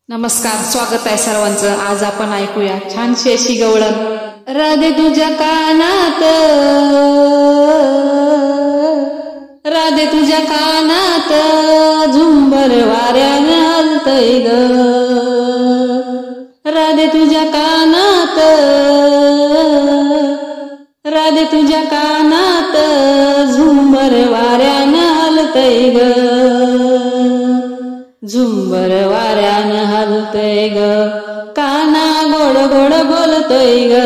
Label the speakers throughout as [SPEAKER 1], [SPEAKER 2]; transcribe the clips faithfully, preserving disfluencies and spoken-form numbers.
[SPEAKER 1] नमस्कार, स्वागत आहे सर्वांचं। आज आपण ऐकूया छानशी अशी गवळण। राधे तुझ्या कानात, राधे तुझ्या कानात झुंबर वाऱ्यानं हलतय ग। राधे तुझ्या कानात, राधे तुझ्या कानात झुंबर वाऱ्यानं हलतय ग। झुंबर वाऱ्यानं हलतय ग, काना गोड गोड बोलतय ग।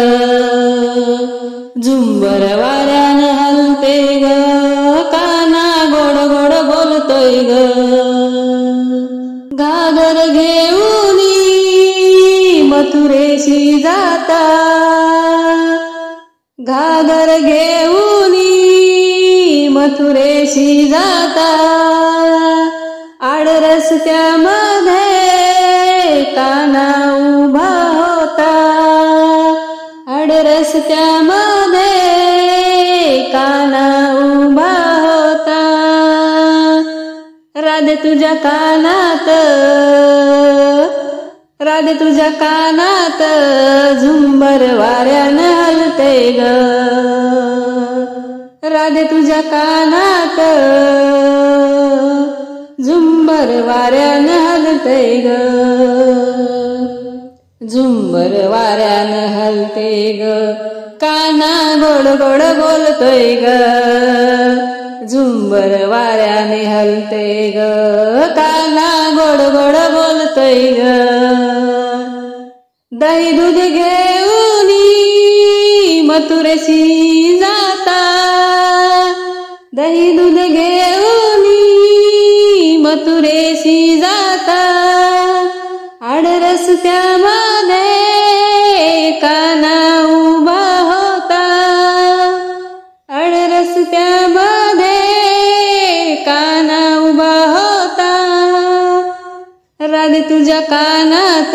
[SPEAKER 1] झुंबर वाऱ्यानं हलतय ग, काना गोड गोड बोलतय ग। घागर घेऊनी मथुरेशी जाता, घागर घेऊनी मथुरेशी जाता। आड रस्त्यामध्ये काना उभा होता, आड रस्त्यामध्ये काना उभा होता। राधे तुझ्या कानात, राधे तुझ्या कानात झुंबर वाऱ्यानं हलतय ग। राधे तुझ्या कानात झुंबर वाऱ्यानं हलतय ग। झुंबर वाऱ्यानं हलतय ग, काना गोड गोड बोलतोय ग। झुंबर वाऱ्याने हलतय ग, काना गोड गोड बोलतोय ग। दही दूध घेऊनी मथुरेशी जाता, दही दूध घेऊनी मथुरेशी जाता। आड रस्त्यामध्ये काना उभा होता, आड रस्त्यामध्ये काना उभा होता। राधे तुझ्या कानात,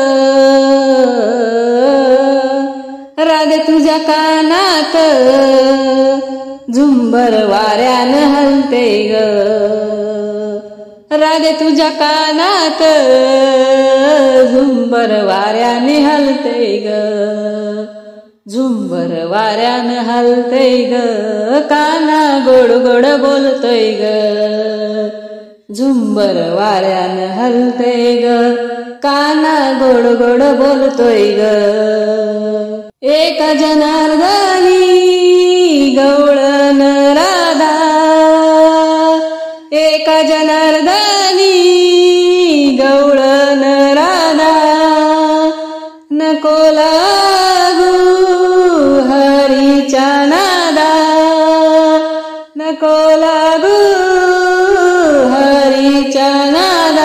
[SPEAKER 1] राधे तुझ्या कानात झुंबर वाऱ्यानं हलतय ग। राधे तुझ्या कानात झुंबर वाऱ्याने हलतय ग। झुंबर वाऱ्यानं हलतय ग, काना गोड गोड बोलतोय ग। झुंबर वाऱ्यानं हलतय ग, काना गोड गोड बोलतोय ग। एका जनार्दनी गवळण राधा, एका जनार्दनी गवळण राधा। नको लागू हरीच्या नादा, नको लागू हरीच्या नादा।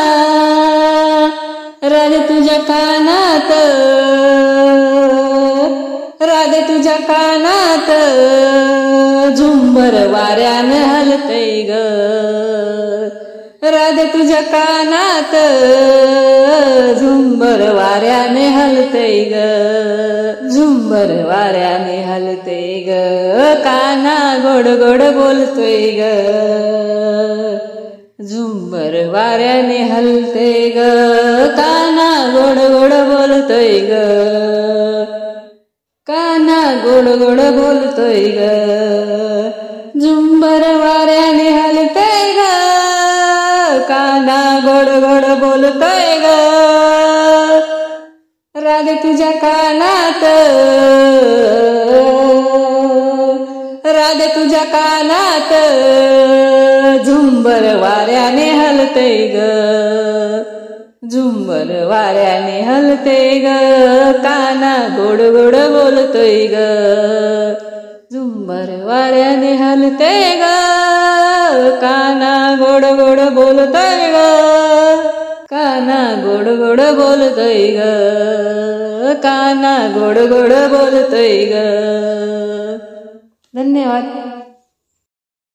[SPEAKER 1] राधे तुझ्या कानात, राधे तुझ्या कानात झुंबर वाऱ्यानं हलतय ग। राधे तुझ्या कानात झुंबर वाऱ्याने हलतय ग। झुंबर वाऱ्याने हलतय ग, काना गोड गोड बोलतोय ग। झुंबर वाऱ्याने हलतय ग, काना गोड गोड बोलतोय ग। काना गोड गोड बोलतोय ग। झुंबर वाऱ्याने हलतय ग, काना गोड गोड बोलतोय ग। राधे तुझ्या कानात, राधे तुझ्या कानात झुंबर वाऱ्याने हलतय ग। झुंबर वाऱ्याने हलतय ग, काना गोड गोड बोलतोय ग। झुंबर वाऱ्याने हलतय ग, काना गोड गोड बोलतोय ग। काना गोड गोड बोलतोय ग, काना गोड गोड बोलतोय ग। धन्यवाद।